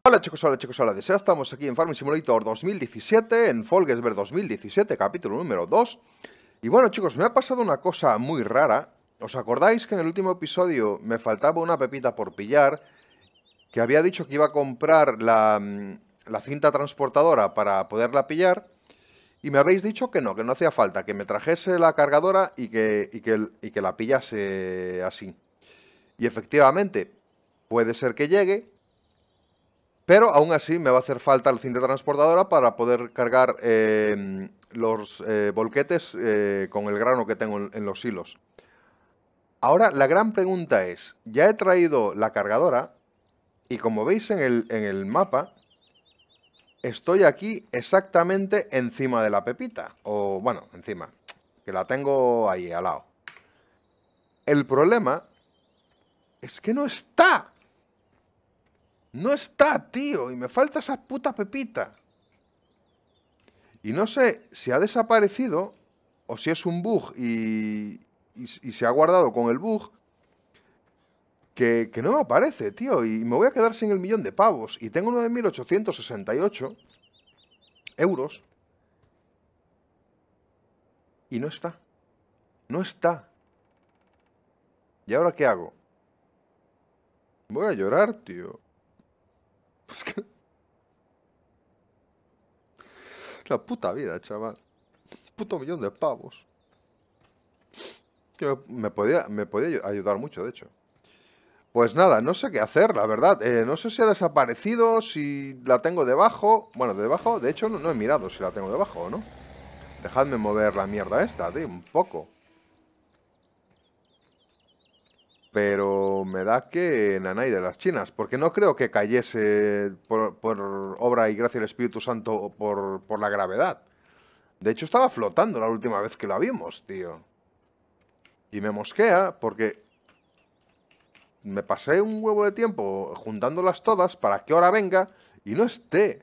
Hola chicos, hola desea. Estamos aquí en Farming Simulator 2017, en Fall Guys 2017, capítulo número 2. Y bueno chicos, me ha pasado una cosa muy rara. ¿Os acordáis que en el último episodio me faltaba una pepita por pillar? Que había dicho que iba a comprar la cinta transportadora para poderla pillar. Y me habéis dicho que no hacía falta, que me trajese la cargadora y que la pillase así. Y efectivamente, puede ser que llegue. Pero aún así me va a hacer falta la cinta transportadora para poder cargar los volquetes con el grano que tengo en los hilos. Ahora la gran pregunta es, ya he traído la cargadora y como veis en el mapa, estoy aquí exactamente encima de la pepita. O bueno, encima, que la tengo ahí al lado. El problema es que no está. No está, tío, y me falta esa puta pepita. Y no sé si ha desaparecido o si es un bug y se ha guardado con el bug que no me aparece, tío. Y me voy a quedar sin el millón de pavos. Y tengo 9.868 euros. Y no está. No está. ¿Y ahora qué hago? Voy a llorar, tío. Es que... La puta vida, chaval. Puto millón de pavos. Que me podía ayudar mucho, de hecho. Pues nada, no sé qué hacer, la verdad. No sé si ha desaparecido, si la tengo debajo. Bueno, debajo, de hecho, no he mirado si la tengo debajo o no. Dejadme mover la mierda esta, tío, un poco. Pero me da que nanay de las chinas, porque no creo que cayese por obra y gracia del Espíritu Santo por la gravedad. De hecho, estaba flotando la última vez que la vimos, tío. Y me mosquea porque me pasé un huevo de tiempo juntándolas todas para que ahora venga y no esté.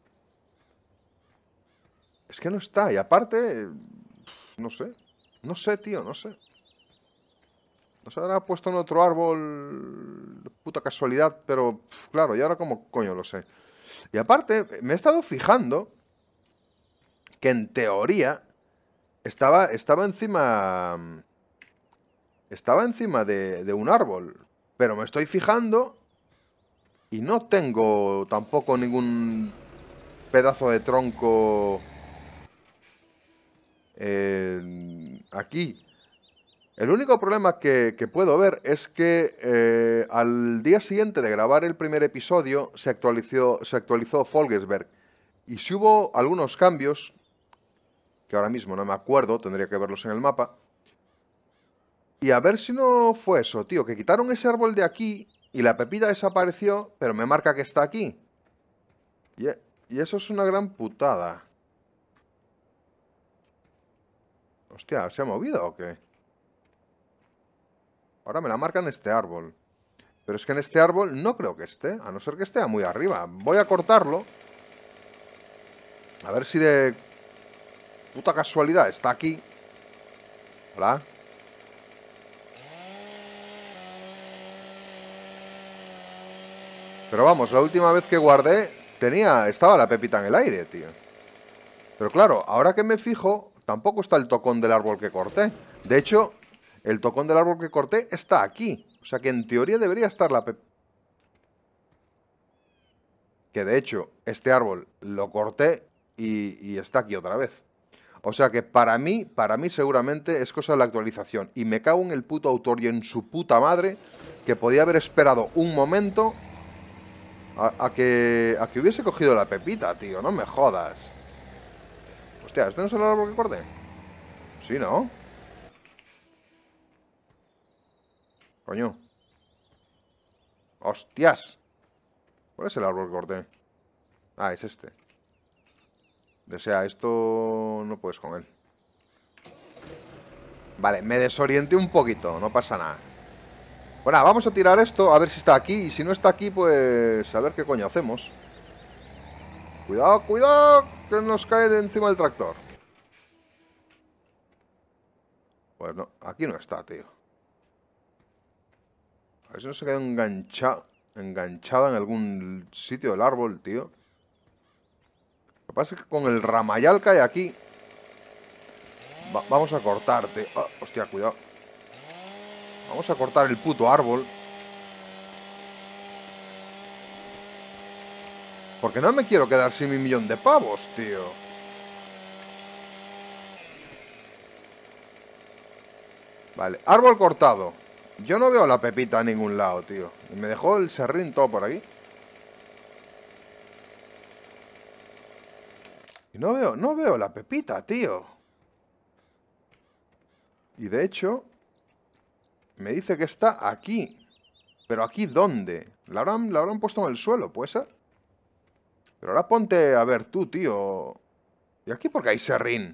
Es que no está, y aparte, no sé. No sé, tío, no sé. No se habrá puesto en otro árbol de puta casualidad, pero claro, ¿y ahora cómo coño lo sé? Y aparte, me he estado fijando que en teoría estaba encima. Estaba encima de un árbol. Pero me estoy fijando y no tengo tampoco ningún pedazo de tronco aquí. El único problema que puedo ver es que al día siguiente de grabar el primer episodio se actualizó Folgesberg. Y si hubo algunos cambios, que ahora mismo no me acuerdo, tendría que verlos en el mapa. Y a ver si no fue eso, tío, que quitaron ese árbol de aquí y la pepita desapareció, pero me marca que está aquí. Y eso es una gran putada. Hostia, ¿se ha movido o qué? Ahora me la marca en este árbol. Pero es que en este árbol no creo que esté, a no ser que esté muy arriba. Voy a cortarlo. A ver si de puta casualidad está aquí. Hola. Pero vamos, la última vez que guardé estaba la pepita en el aire, tío. Pero claro, ahora que me fijo, tampoco está el tocón del árbol que corté. De hecho, el tocón del árbol que corté está aquí. O sea que en teoría debería estar la pepita. Que de hecho, este árbol lo corté y está aquí otra vez. O sea que para mí seguramente es cosa de la actualización. Y me cago en el puto autor y en su puta madre que podía haber esperado un momento a que hubiese cogido la pepita, tío. No me jodas. Hostia, ¿este no es el árbol que corté? Sí, ¿no? Coño. Hostias. ¿Cuál es el árbol que corté? Ah, es este. Desea, esto no puedes con él. Vale, me desorienté un poquito, no pasa nada. Bueno, vamos a tirar esto, a ver si está aquí. Y si no está aquí, pues a ver qué coño hacemos. Cuidado, cuidado, que nos cae de encima del tractor. Pues no, aquí no está, tío. A ver si no se queda enganchado enganchada en algún sitio del árbol, tío. Lo que pasa es que con el ramayal que hay aquí... vamos a cortarte. Oh, hostia, cuidado. Vamos a cortar el puto árbol. Porque no me quiero quedar sin mi millón de pavos, tío. Vale, árbol cortado. Yo no veo la pepita a ningún lado, tío. Y me dejó el serrín todo por aquí. Y no veo la pepita, tío. Y de hecho, me dice que está aquí. ¿Pero aquí dónde? La habrán puesto en el suelo, ¿puede ser? Pero ahora ponte a ver tú, tío. ¿Y aquí por qué hay serrín?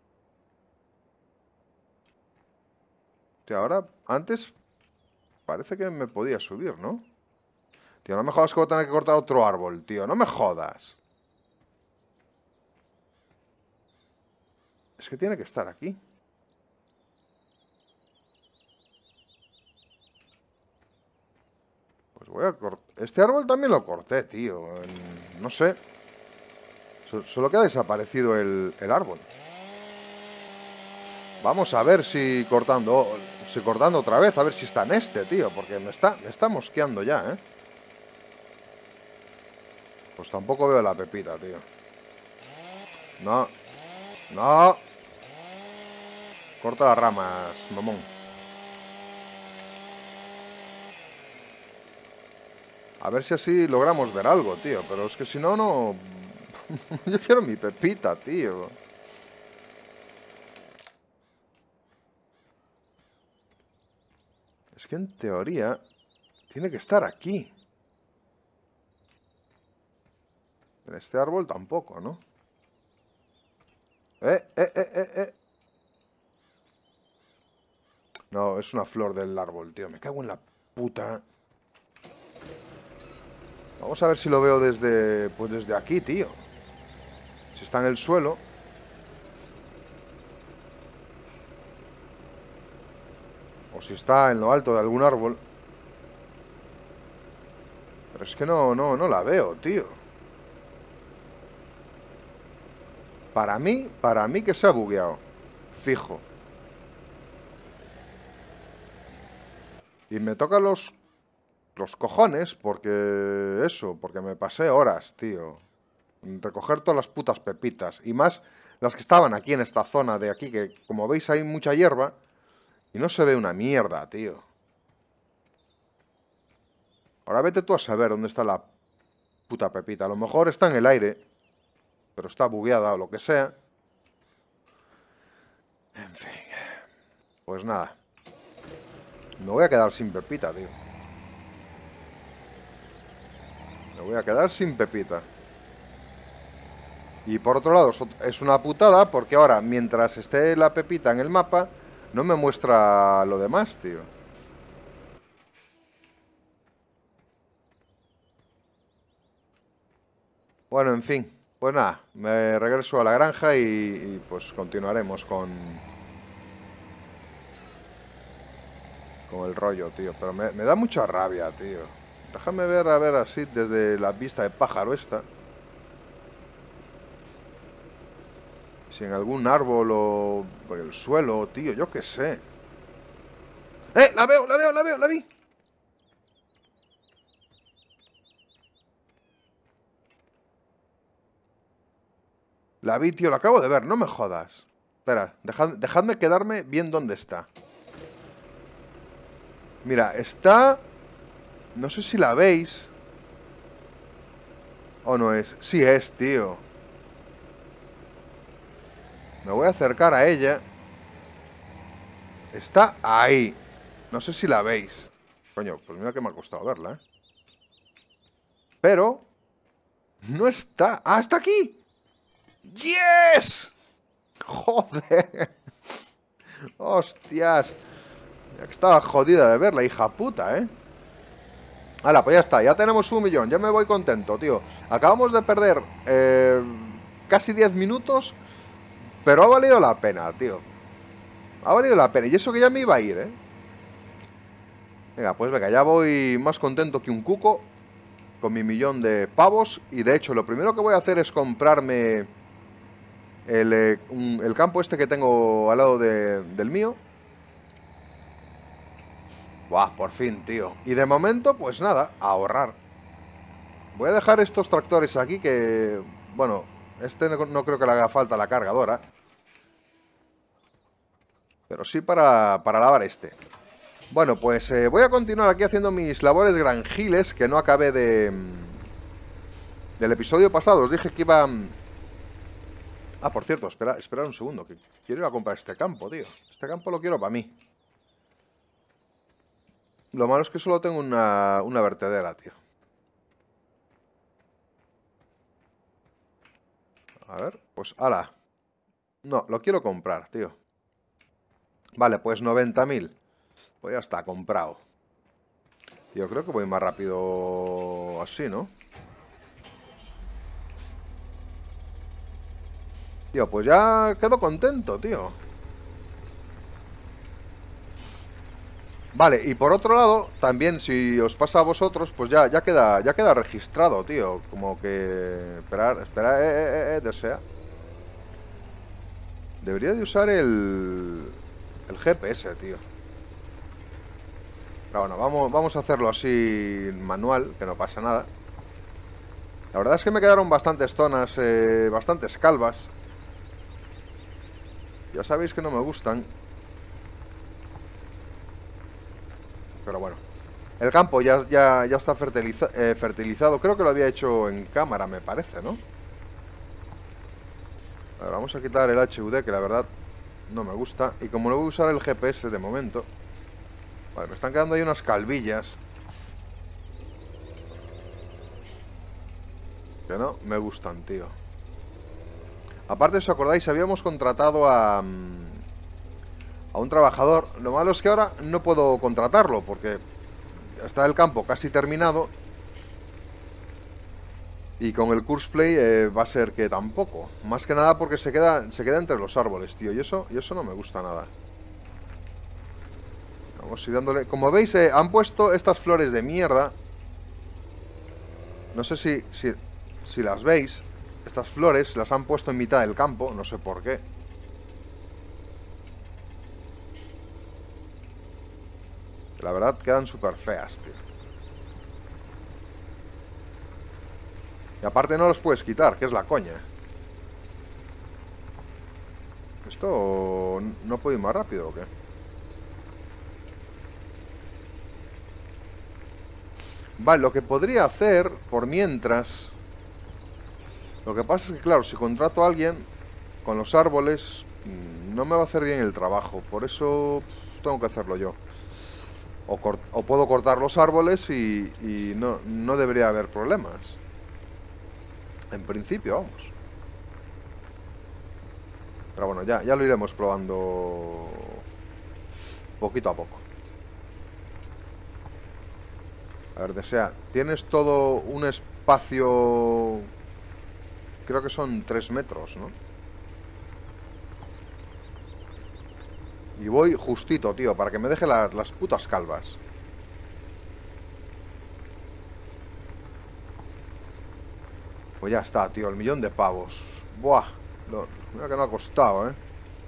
Tío, ahora, antes parece que me podía subir, ¿no? Tío, no me jodas que voy a tener que cortar otro árbol, tío. No me jodas. Es que tiene que estar aquí. Pues voy a cortar... Este árbol también lo corté, tío. No sé. Solo que ha desaparecido el árbol. Vamos a ver si cortando otra vez, a ver si está en este, tío. Porque me está mosqueando ya, ¿eh? Pues tampoco veo la pepita, tío. No. No. Corta las ramas, mamón. A ver si así logramos ver algo, tío. Pero es que si no, no... Yo quiero mi pepita, tío. Es que en teoría tiene que estar aquí. En este árbol tampoco, ¿no? No, es una flor del árbol, tío. Me cago en la puta. Vamos a ver si lo veo desde... Pues desde aquí, tío. Si está en el suelo. O si está en lo alto de algún árbol. Pero es que no la veo, tío. Para mí que se ha bugueado. Fijo. Y me toca los cojones porque... Eso, porque me pasé horas, tío. En recoger todas las putas pepitas. Y más las que estaban aquí en esta zona de aquí, que como veis hay mucha hierba. Y no se ve una mierda, tío. Ahora vete tú a saber dónde está la puta pepita. A lo mejor está en el aire, pero está bugueada o lo que sea. En fin. Pues nada. Me voy a quedar sin pepita, tío. Me voy a quedar sin pepita. Y por otro lado, es una putada porque ahora, mientras esté la pepita en el mapa, no me muestra lo demás, tío. Bueno, en fin. Pues nada, me regreso a la granja y pues continuaremos con el rollo, tío. Pero me da mucha rabia, tío. Déjame ver, a ver, así, desde la vista de pájaro esta. Si en algún árbol o en el suelo, tío, yo qué sé. ¡Eh! ¡La veo, la veo, la veo, la vi! La vi, tío, la acabo de ver, no me jodas. Espera, dejadme quedarme bien dónde está. Mira, está... No sé si la veis. ¿O no es? Sí es, tío. Me voy a acercar a ella. Está ahí. No sé si la veis. Coño, pues mira que me ha costado verla, ¿eh? Pero... No está... ¡Ah, está aquí! ¡Yes! ¡Joder! ¡Hostias! Ya que estaba jodida de verla, hija puta, ¿eh? Hala, pues ya está, ya tenemos 1.000.000. Ya me voy contento, tío. Acabamos de perder casi 10 minutos, pero ha valido la pena, tío. Ha valido la pena. Y eso que ya me iba a ir, ¿eh? Venga, pues venga, ya voy más contento que un cuco. con mi millón de pavos. Y de hecho, lo primero que voy a hacer es comprarme el campo este que tengo al lado del mío. Buah, por fin, tío. Y de momento, pues nada, a ahorrar. Voy a dejar estos tractores aquí que... Bueno, este no creo que le haga falta la cargadora. Pero sí para lavar este. Bueno, pues voy a continuar aquí haciendo mis labores granjiles, que no acabé del episodio pasado. Os dije que iba... Ah, por cierto, espera un segundo, que quiero ir a comprar este campo, tío. Este campo lo quiero para mí. Lo malo es que solo tengo una vertedera, tío. A ver, pues ala. No, lo quiero comprar, tío. Vale, pues 90.000. Pues ya está, comprado. Yo creo que voy más rápido así, ¿no? Tío, pues ya quedo contento, tío. Vale, y por otro lado, también si os pasa a vosotros, pues ya queda registrado, tío. Como que... Espera, desea. Debería de usar el GPS, tío. Pero bueno, vamos a hacerlo así manual, que no pasa nada. La verdad es que me quedaron bastantes zonas, bastantes calvas. Ya sabéis que no me gustan. Pero bueno. El campo ya está fertilizado. Creo que lo había hecho en cámara, me parece, ¿no? A ver, vamos a quitar el HUD, que la verdad no me gusta. Y como no voy a usar el GPS de momento... Vale, me están quedando ahí unas calvillas que no me gustan, tío. Aparte, ¿os acordáis? Habíamos contratado a un trabajador. Lo malo es que ahora no puedo contratarlo porque está el campo casi terminado. Y con el Curse Play va a ser que tampoco. Más que nada porque se queda entre los árboles, tío. Y eso no me gusta nada. Vamos a ir dándole... Como veis, han puesto estas flores de mierda. No sé si las veis. Estas flores las han puesto en mitad del campo. No sé por qué. La verdad quedan súper feas, tío. Y aparte no los puedes quitar, que es la coña. ¿Esto no puede ir más rápido o qué? Vale, lo que podría hacer, por mientras... Lo que pasa es que, claro, si contrato a alguien con los árboles, no me va a hacer bien el trabajo. Por eso tengo que hacerlo yo. O puedo cortar los árboles y no debería haber problemas. En principio, vamos. Pero bueno, ya lo iremos probando poquito a poco. A ver, desea. Tienes todo un espacio... Creo que son 3 metros, ¿no? Y voy justito, tío, para que me deje las putas calvas. Pues ya está, tío, el millón de pavos. Buah, mira que no ha costado, ¿eh?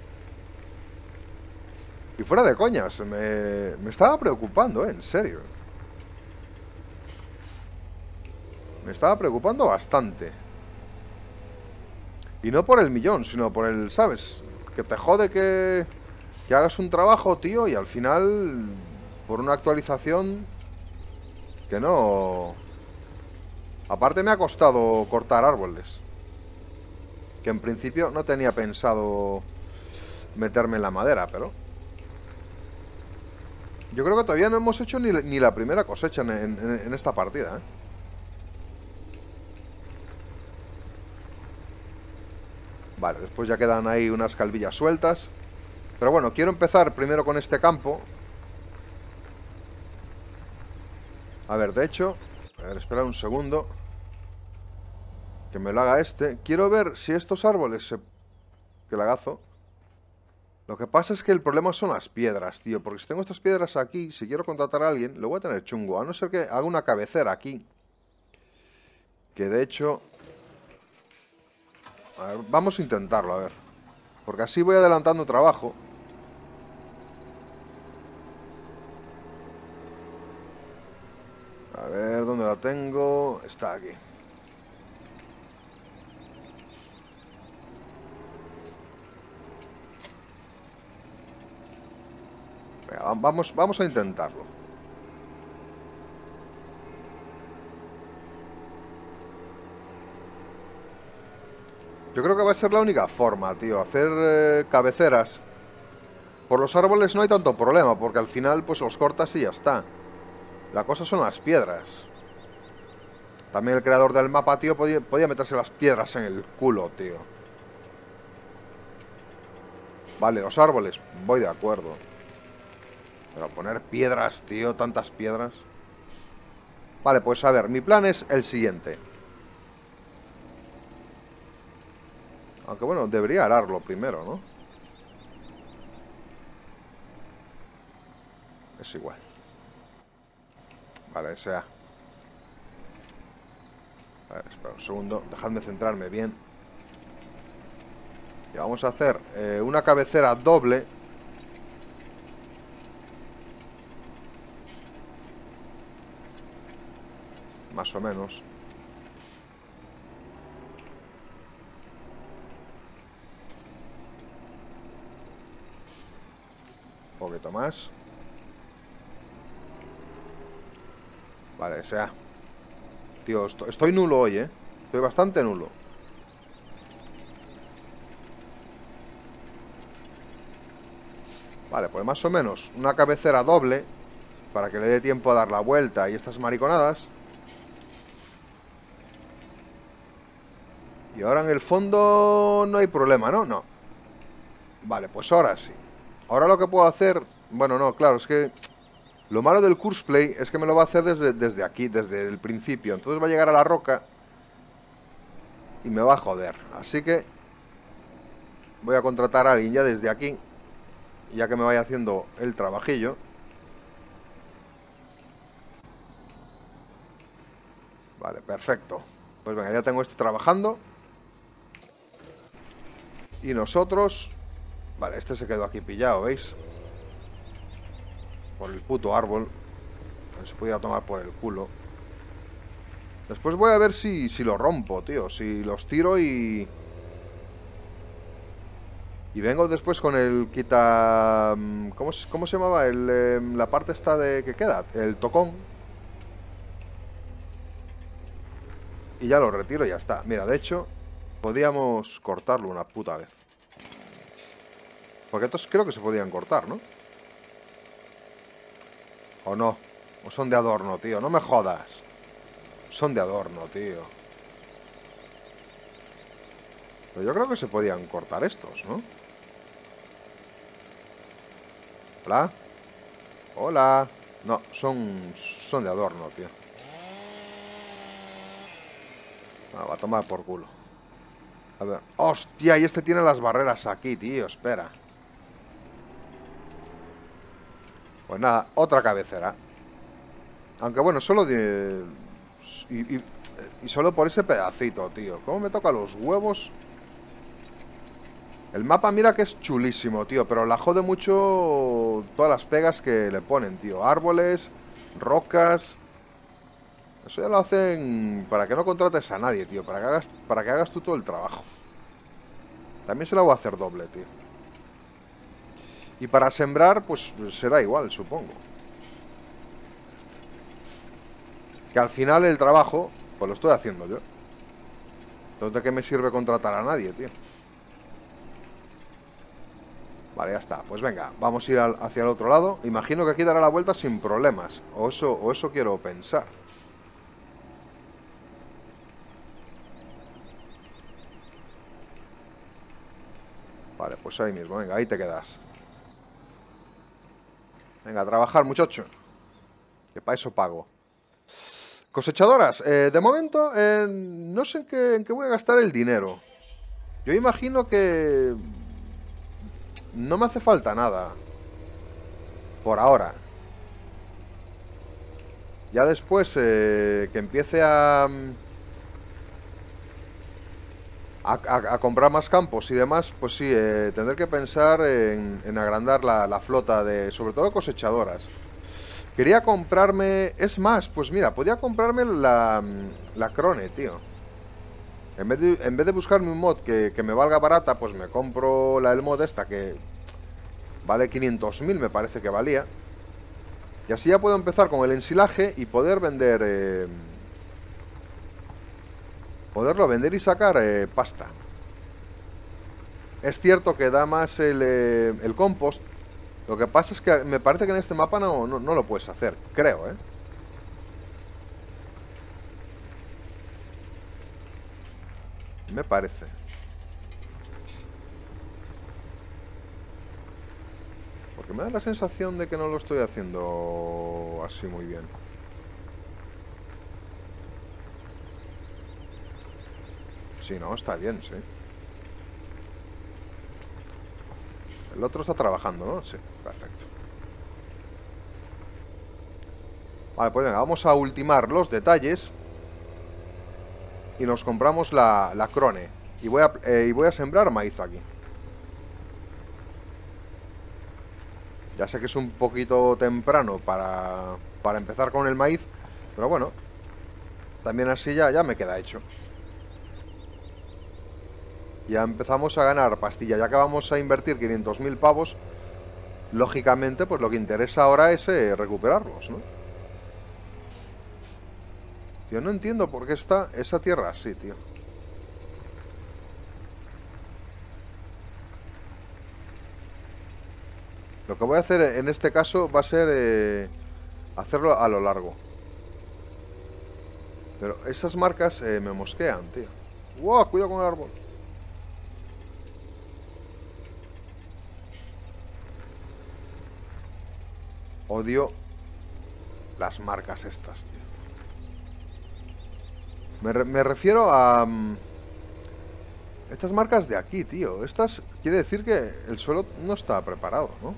Y fuera de coñas, me estaba preocupando, ¿eh? En serio. Me estaba preocupando bastante. Y no por el millón, sino por el, ¿sabes? Que te jode que hagas un trabajo, tío, y al final, por una actualización, que no... Aparte me ha costado cortar árboles. Que en principio no tenía pensado meterme en la madera, pero... Yo creo que todavía no hemos hecho ni la primera cosecha en esta partida, ¿eh? Vale, después ya quedan ahí unas calvillas sueltas. Pero bueno, quiero empezar primero con este campo. A ver, de hecho... A ver, espera un segundo. Que me lo haga este. Quiero ver si estos árboles se... Que lagazo. Lo que pasa es que el problema son las piedras, tío. Porque si tengo estas piedras aquí, si quiero contratar a alguien, lo voy a tener chungo. A no ser que haga una cabecera aquí. Que de hecho... A ver, vamos a intentarlo, a ver. Porque así voy adelantando trabajo. A ver, ¿dónde la tengo? Está aquí. Venga, vamos a intentarlo. Yo creo que va a ser la única forma, tío. Hacer cabeceras. Por los árboles no hay tanto problema, porque al final pues los cortas y ya está. La cosa son las piedras. También el creador del mapa, tío, podía meterse las piedras en el culo, tío. Vale, los árboles, voy de acuerdo. Pero poner piedras, tío, tantas piedras. Vale, pues a ver, mi plan es el siguiente. Aunque bueno, debería ararlo primero, ¿no? Es igual. Vale, sea. A ver, espera un segundo, dejadme centrarme bien. Y vamos a hacer una cabecera doble. Más o menos. Un poquito más. Vale, sea. Tío, estoy nulo hoy, ¿eh? Estoy bastante nulo. Vale, pues más o menos una cabecera doble para que le dé tiempo a dar la vuelta y estas mariconadas. Y ahora en el fondo no hay problema, ¿no? No. Vale, pues ahora sí. Ahora lo que puedo hacer... Bueno, no, claro, es que... Lo malo del Curseplay es que me lo va a hacer desde aquí, desde el principio. Entonces va a llegar a la roca y me va a joder. Así que voy a contratar a alguien ya desde aquí, ya que me vaya haciendo el trabajillo. Vale, perfecto. Pues venga, ya tengo este trabajando. Y nosotros... Vale, este se quedó aquí pillado, ¿veis? Por el puto árbol. Se podía tomar por el culo. Después voy a ver si lo rompo, tío. Si los tiro y vengo después con el quita... ¿Cómo se llamaba? La parte esta de que queda. El tocón. Y ya lo retiro y ya está. Mira, de hecho, podíamos cortarlo una puta vez. Porque estos creo que se podían cortar, ¿no? ¿O no? ¿O son de adorno, tío? No me jodas. Son de adorno, tío. Pero yo creo que se podían cortar estos, ¿no? ¿Hola? Hola. No, son de adorno, tío. Ah, va a tomar por culo. A ver. ¡Hostia! Y este tiene las barreras aquí, tío. Espera. Pues nada, otra cabecera. Aunque bueno, solo de... Y solo por ese pedacito, tío. ¿Cómo me toca los huevos? El mapa mira que es chulísimo, tío. Pero la jode mucho todas las pegas que le ponen, tío. Árboles, rocas... Eso ya lo hacen para que no contrates a nadie, tío. Para que hagas tú todo el trabajo. También se la voy a hacer doble, tío. Y para sembrar, pues será igual, supongo. Que al final el trabajo, pues lo estoy haciendo yo. Entonces, ¿de qué me sirve contratar a nadie, tío? Vale, ya está. Pues venga, vamos a ir hacia el otro lado. Imagino que aquí dará la vuelta sin problemas. O eso quiero pensar. Vale, pues ahí mismo. Venga, ahí te quedas. Venga, a trabajar, muchacho. Que para eso pago. Cosechadoras, de momento no sé en qué voy a gastar el dinero. Yo imagino que no me hace falta nada. Por ahora. Ya después que empiece a a comprar más campos y demás, pues sí, tendré que pensar en agrandar la flota de, sobre todo cosechadoras. Quería comprarme, es más, pues mira, podía comprarme la Crone, tío. En vez de buscarme un mod que me valga barata, pues me compro la del mod esta que vale 500.000, me parece que valía. Y así ya puedo empezar con el ensilaje y poder vender, poderlo vender y sacar pasta. Es cierto que da más el compost. Lo que pasa es que me parece que en este mapa no lo puedes hacer, creo, ¿eh? Me parece. Porque me da la sensación de que no lo estoy haciendo así muy bien. Sí, no, está bien, sí. El otro está trabajando, ¿no? Sí, perfecto. Vale, pues venga, vamos a ultimar los detalles. Y nos compramos la Crone. Y voy a sembrar maíz aquí. Ya sé que es un poquito temprano para empezar con el maíz. Pero bueno, también así ya me queda hecho. Ya empezamos a ganar pastilla. Ya que vamos a invertir 500.000 pavos, lógicamente, pues lo que interesa ahora es recuperarlos, ¿no? Yo no entiendo por qué está esa tierra así, tío. Lo que voy a hacer en este caso va a ser hacerlo a lo largo. Pero esas marcas me mosquean, tío. ¡Wow! Cuidado con el árbol. Odio las marcas estas, tío. Me refiero a... estas marcas de aquí, tío. Estas quiere decir que el suelo no está preparado, ¿no?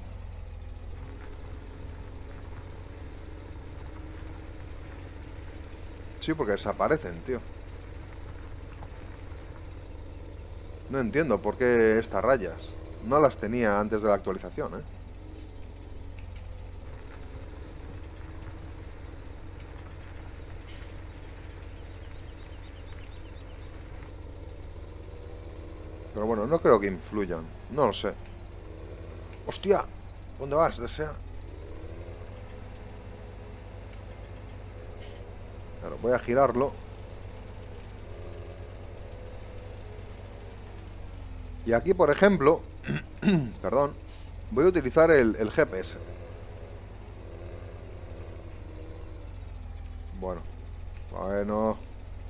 Sí, porque desaparecen, tío. No entiendo por qué estas rayas. No las tenía antes de la actualización, ¿eh? Pero bueno, no creo que influyan. No lo sé. ¡Hostia! ¿Dónde vas, Desea? Claro, voy a girarlo. Y aquí, por ejemplo... perdón. Voy a utilizar el GPS. Bueno. Bueno.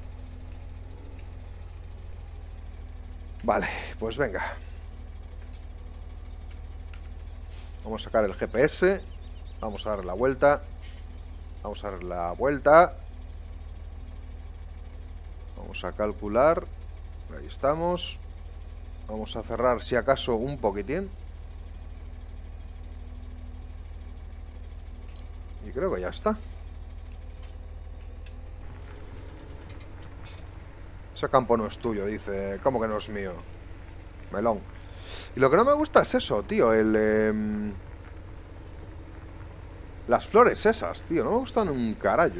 Vale, pues venga. Vamos a sacar el GPS. Vamos a dar la vuelta. Vamos a dar la vuelta. Vamos a calcular. Ahí estamos. Vamos a cerrar si acaso un poquitín. Y creo que ya está. Ese campo no es tuyo, dice. ¿Cómo que no es mío? Melón. Y lo que no me gusta es eso, tío. Las flores esas, tío. No me gustan un carajo.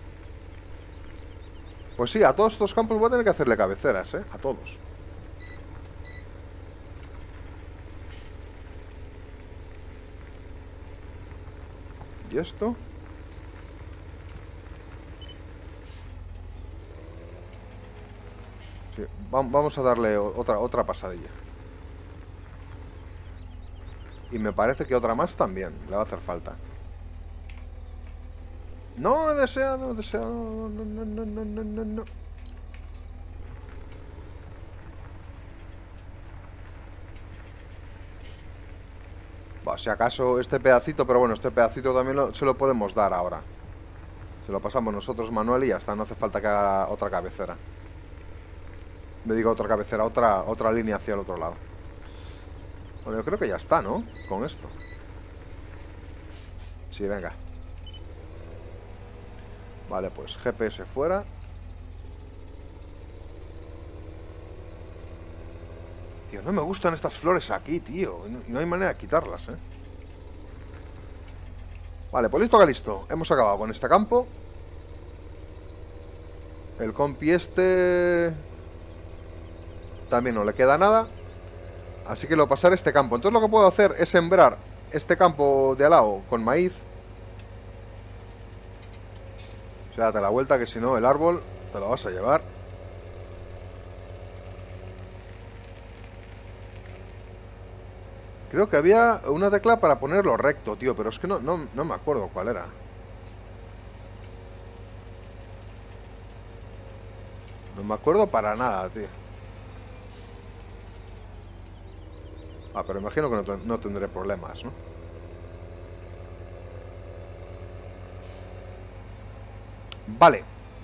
Pues sí, a todos estos campos voy a tener que hacerle cabeceras, ¿eh? A todos. ¿Y esto? Sí, vamos a darle otra pasadilla. Y me parece que otra más también le va a hacer falta. No desea, no desea, no, no, no, no, no, no, no, no. Va, si acaso este pedacito, pero bueno, este pedacito también se lo podemos dar ahora. Se lo pasamos nosotros, Manuel, y ya está, no hace falta que haga otra cabecera. Me digo otra cabecera, otra línea hacia el otro lado. Bueno, yo creo que ya está, ¿no? Con esto. Sí, venga. Vale, pues GPS fuera. Tío, no me gustan estas flores aquí, tío. Y no hay manera de quitarlas, ¿eh? Vale, pues listo que listo. Hemos acabado con este campo. El compi este... también no le queda nada. Así que lo pasaré este campo. Entonces lo que puedo hacer es sembrar este campo de al lado con maíz. O sea, date la vuelta que si no el árbol te lo vas a llevar. Creo que había una tecla para ponerlo recto, tío. Pero es que no me acuerdo cuál era. No me acuerdo para nada, tío. Ah, pero imagino que no tendré problemas, ¿no? Vale.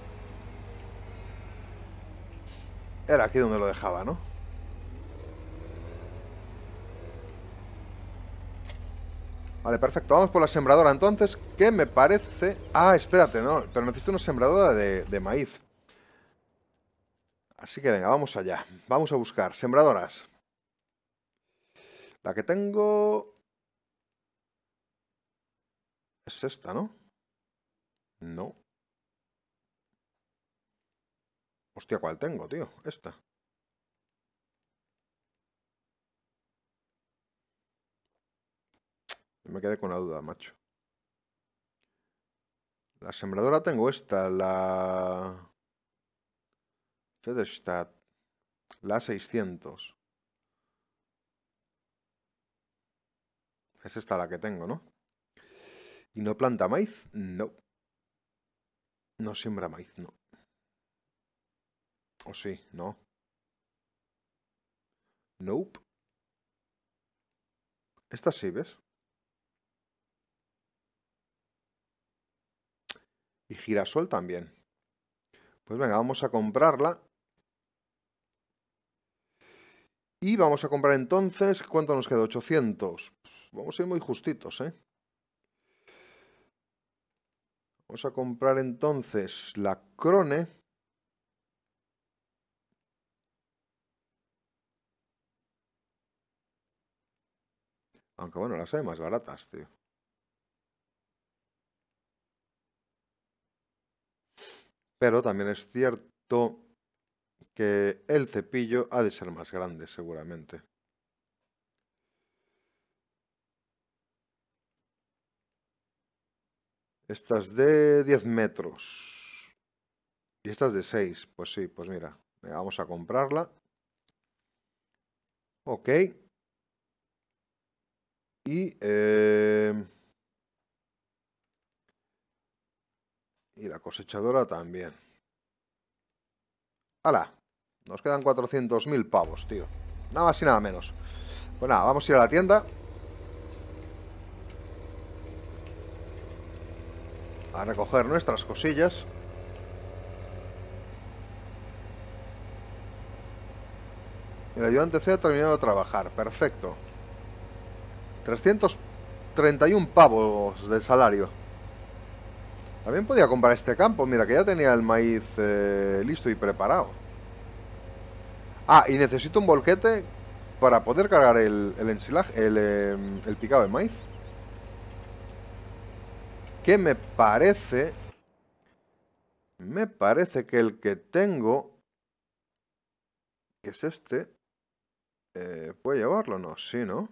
Era aquí donde lo dejaba, ¿no? Vale, perfecto. Vamos por la sembradora entonces. ¿Qué me parece? Ah, espérate, no. Pero necesito una sembradora de maíz. Así que venga, vamos allá. Vamos a buscar sembradoras. La que tengo... es esta, ¿no? No. Hostia, ¿cuál tengo, tío? Esta. Me quedé con la duda, macho. La sembradora tengo esta, la... Federstadt. La 600. Es esta la que tengo, ¿no? ¿Y no planta maíz? No. No siembra maíz, no. ¿O sí? No. Nope. Esta sí, ¿ves? Y girasol también. Pues venga, vamos a comprarla. Y vamos a comprar entonces... ¿Cuánto nos queda? 800. Vamos a ir muy justitos, ¿eh? Vamos a comprar entonces la Krone. Aunque bueno, las hay más baratas, tío. Pero también es cierto que el cepillo ha de ser más grande, seguramente. Esta es de 10 metros. Y esta es de 6. Pues sí, pues mira. Vamos a comprarla. Ok. Y... y la cosechadora también. ¡Hala! Nos quedan 400.000 pavos, tío. Nada más y nada menos. Pues nada, vamos a ir a la tienda. A recoger nuestras cosillas. El ayudante C ha terminado de trabajar. Perfecto. 331 pavos de salario. También podía comprar este campo. Mira, que ya tenía el maíz listo y preparado. Ah, y necesito un volquete para poder cargar el ensilaje, el picado de maíz. Que me parece... Me parece que el que tengo, que es este, ¿puede llevarlo o no? Sí, ¿no?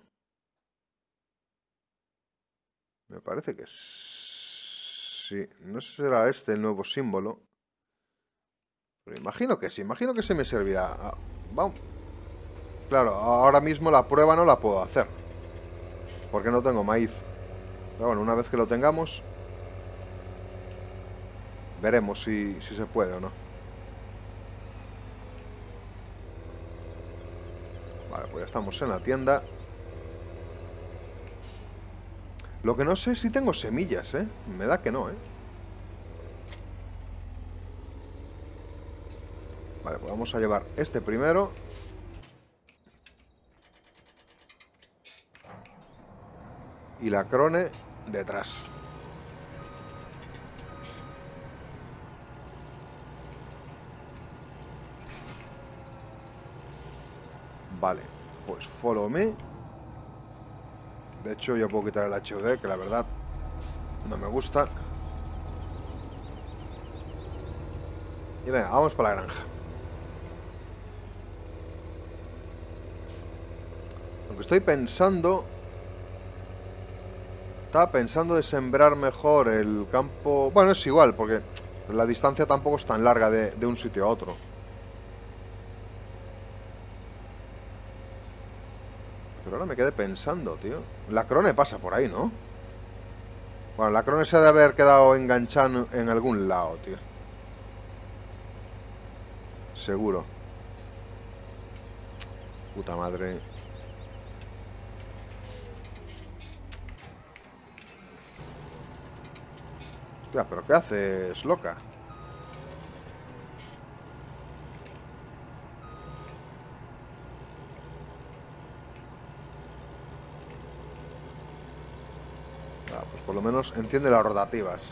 Me parece que sí. No sé si será este el nuevo símbolo. Pero imagino que sí. Imagino que se me servirá. Ah, vamos. Claro, ahora mismo la prueba no la puedo hacer. Porque no tengo maíz. Pero bueno, una vez que lo tengamos, veremos si se puede o no. Vale, pues ya estamos en la tienda. Lo que no sé es si tengo semillas, ¿eh? Me da que no, ¿eh? Vale, pues vamos a llevar este primero. Y la Krone detrás. Vale. pues follow me. De hecho, yo puedo quitar el HUD, que la verdad no me gusta. Y venga, vamos para la granja. Aunque estoy pensando... Estaba pensando de sembrar mejor el campo... Bueno, es igual, porque la distancia tampoco es tan larga de un sitio a otro. Pero ahora me quedé pensando, tío. La Crone pasa por ahí, ¿no? Bueno, la Crone se ha de haber quedado enganchada en algún lado, tío. Seguro. Puta madre. Hostia, ¿pero qué haces, loca? Ah, pues por lo menos enciende las rotativas.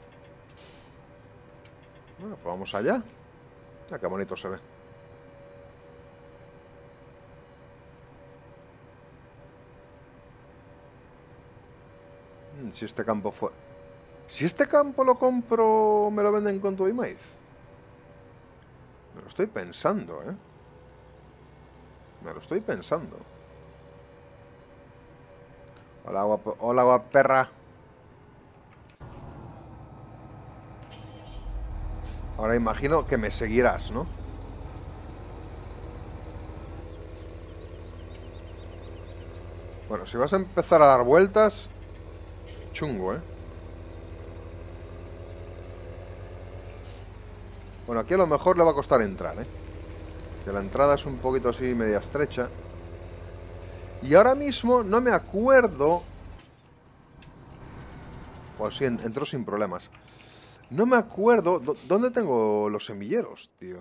Bueno, pues vamos allá. Ah, qué bonito se ve. Si este campo fue... Si este campo lo compro, ¿me lo venden con todo y maíz? Me lo estoy pensando, ¿eh? Me lo estoy pensando. Hola, guapa perra. Ahora imagino que me seguirás, ¿no? Bueno, si vas a empezar a dar vueltas... Chungo, ¿eh? Bueno, aquí a lo mejor le va a costar entrar, ¿eh? Que la entrada es un poquito así media estrecha. Y ahora mismo no me acuerdo... Pues sí, entró sin problemas. No me acuerdo... ¿Dónde tengo los semilleros, tío?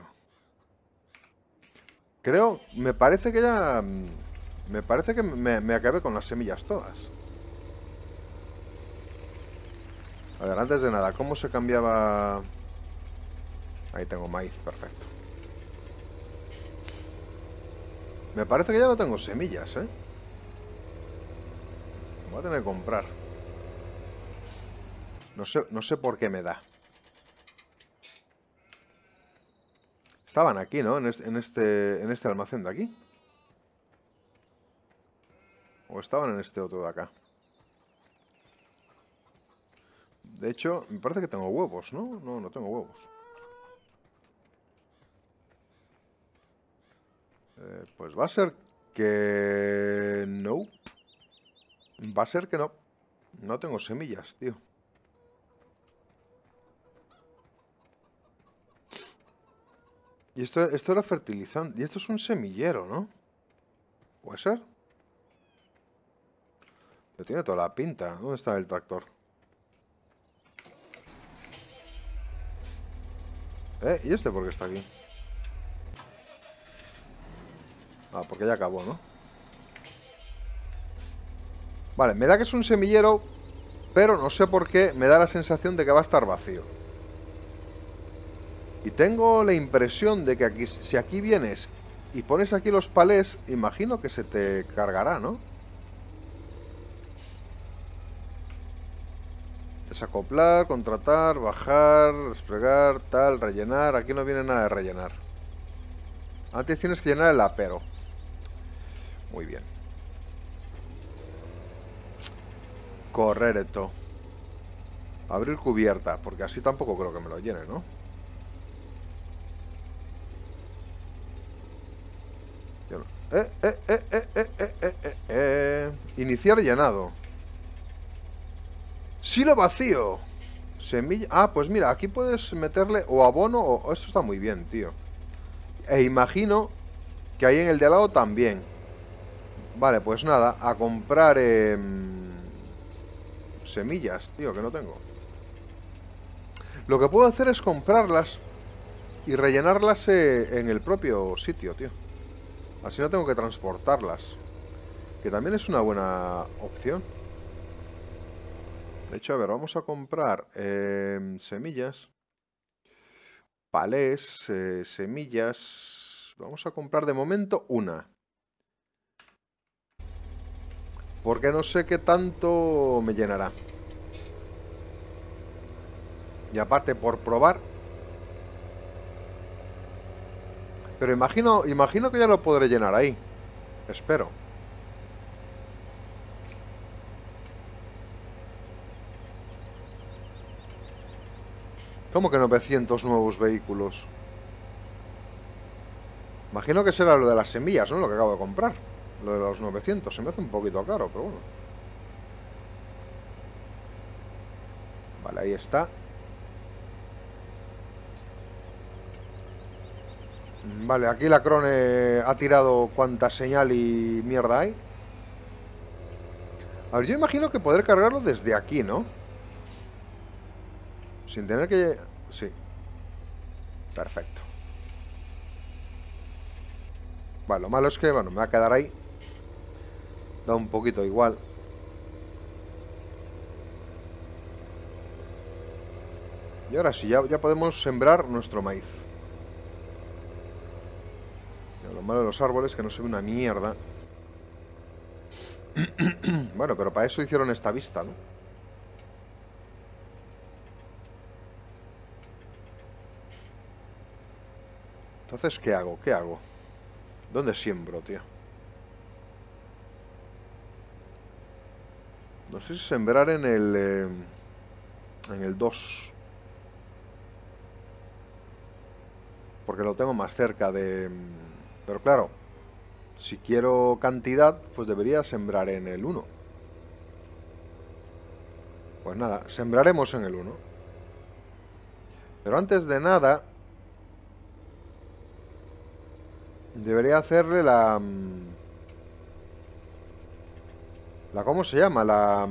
Creo... Me parece que ya... Me parece que me acabé con las semillas todas. A ver, antes de nada, ¿cómo se cambiaba...? Ahí tengo maíz, perfecto. Me parece que ya no tengo semillas, ¿eh? Voy a tener que comprar. No sé por qué me da. Estaban aquí, ¿no? En este almacén de aquí. O estaban en este otro de acá. De hecho, me parece que tengo huevos, ¿no? No, no tengo huevos. Pues va a ser que... No. Va a ser que no. No tengo semillas, tío. Y esto era fertilizante. Y esto es un semillero, ¿no? ¿Puede ser? Pero tiene toda la pinta. ¿Dónde está el tractor? ¿Y este por qué está aquí? Ah, porque ya acabó, ¿no? Vale, me da que es un semillero, pero no sé por qué me da la sensación de que va a estar vacío. Y tengo la impresión de que aquí, si aquí vienes y pones aquí los palés, imagino que se te cargará, ¿no? Desacoplar, contratar, bajar, desplegar, tal, rellenar. Aquí no viene nada de rellenar. Antes tienes que llenar el apero. Muy bien. Correcto. Abrir cubierta, porque así tampoco creo que me lo llene, ¿no? Yo no. Iniciar llenado. Silo vacío. Semilla... Ah, pues mira, aquí puedes meterle o abono o... Eso está muy bien, tío. E imagino que ahí en el de al lado también. Vale, pues nada, a comprar semillas, tío, que no tengo. Lo que puedo hacer es comprarlas y rellenarlas en el propio sitio, tío. Así no tengo que transportarlas. Que también es una buena opción. De hecho, a ver, vamos a comprar semillas. Palés, semillas. Vamos a comprar de momento una. Porque no sé qué tanto me llenará. Y aparte, por probar... Pero imagino que ya lo podré llenar ahí. Espero. ¿Cómo que 900 nuevos vehículos? Imagino que será lo de las semillas, ¿no? Lo que acabo de comprar. Lo de los 900. Se me hace un poquito caro, pero bueno. Vale, ahí está. Vale, aquí la Crone ha tirado cuanta señal y mierda hay. A ver, yo imagino que poder cargarlo desde aquí, ¿no? Sin tener que... Sí. Perfecto. Vale, lo malo es que, bueno, me va a quedar ahí. Da un poquito igual. Y ahora sí, ya podemos sembrar nuestro maíz. Ya, lo malo de los árboles es que no se ve una mierda. Bueno, pero para eso hicieron esta vista, ¿no? Entonces, ¿qué hago? ¿Qué hago? ¿Dónde siembro, tío? No sé si sembrar en el 2. Porque lo tengo más cerca de... Pero claro, si quiero cantidad, pues debería sembrar en el 1. Pues nada, sembraremos en el 1. Pero antes de nada, debería hacerle la ¿cómo se llama?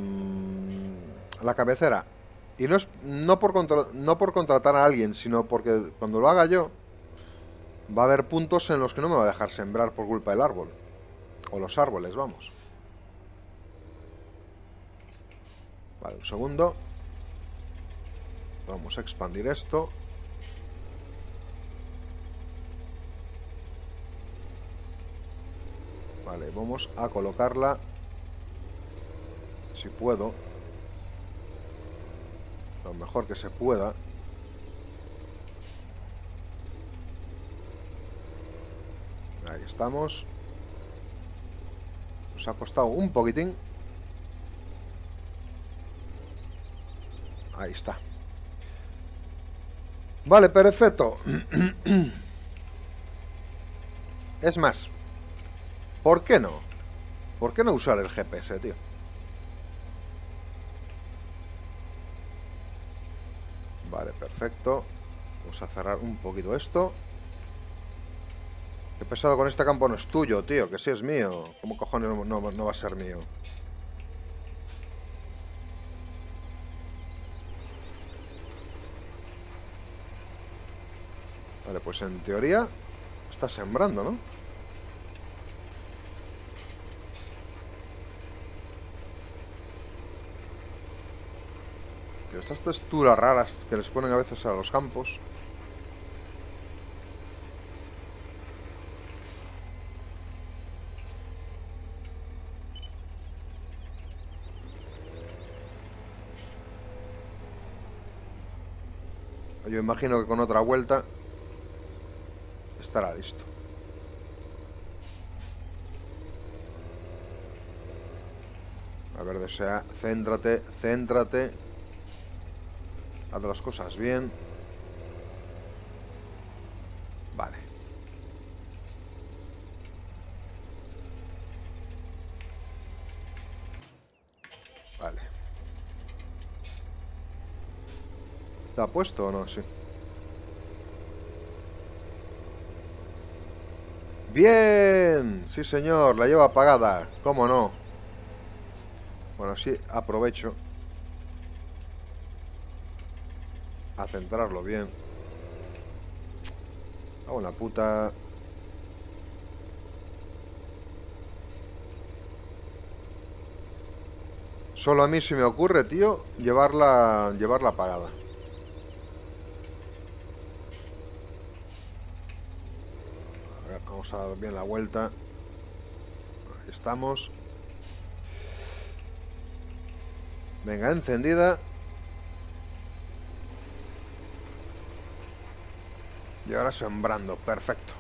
La cabecera. Y no es no por contratar a alguien, sino porque cuando lo haga yo, va a haber puntos en los que no me va a dejar sembrar por culpa del árbol. O los árboles, vamos. Vale, un segundo. Vamos a expandir esto. Vale, vamos a colocarla, si puedo, lo mejor que se pueda. Ahí estamos. Nos ha costado un poquitín. Ahí está. Vale, perfecto. Es más, ¿por qué no? ¿Por qué no usar el GPS, tío? Vale, perfecto. Vamos a cerrar un poquito esto. Qué pesado con este campo no es tuyo, tío. Que sí es mío. ¿Cómo cojones no va a ser mío? Vale, pues en teoría está sembrando, ¿no? Tío, estas texturas raras que les ponen a veces a los campos. Yo imagino que con otra vuelta estará listo. A ver, desea, céntrate, céntrate. Haz las cosas bien. Vale. Vale. ¿Está puesto o no? Sí. ¡Bien! Sí, señor, la lleva apagada. ¿Cómo no? Bueno, sí, aprovecho a centrarlo bien. Hago una puta... Solo a mí se me ocurre, tío, llevarla apagada. A ver, vamos a dar bien la vuelta. Ahí estamos. Venga, encendida. Y ahora sembrando, perfecto.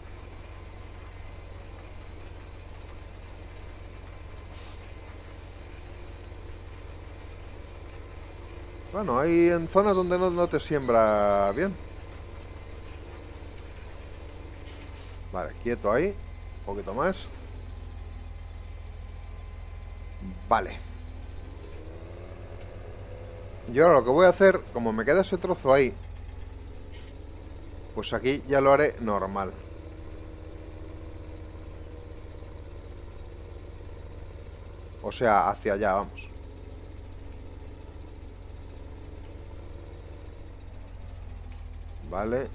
Bueno, hay en zonas donde no te siembra bien. Vale, quieto ahí. Un poquito más. Vale. Y ahora lo que voy a hacer, como me queda ese trozo ahí, pues aquí ya lo haré normal. O sea, hacia allá, vamos. Vale.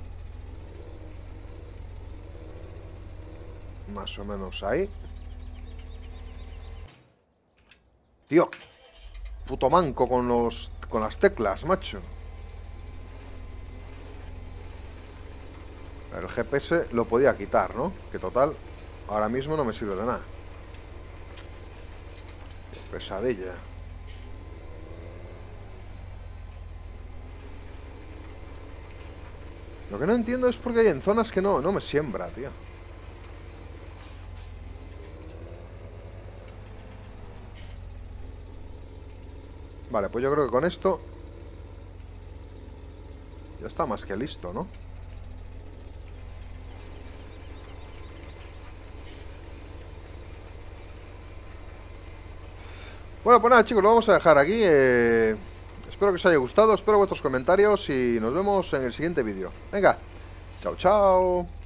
Más o menos ahí. Tío. Puto manco con las teclas, macho. El GPS lo podía quitar, ¿no? Que total, ahora mismo no me sirve de nada. Pesadilla. Lo que no entiendo es por qué hay en zonas que no me siembra, tío. Vale, pues yo creo que con esto ya está más que listo, ¿no? Bueno, pues nada, chicos, lo vamos a dejar aquí. Espero que os haya gustado, espero vuestros comentarios y nos vemos en el siguiente vídeo. Venga, chao, chao.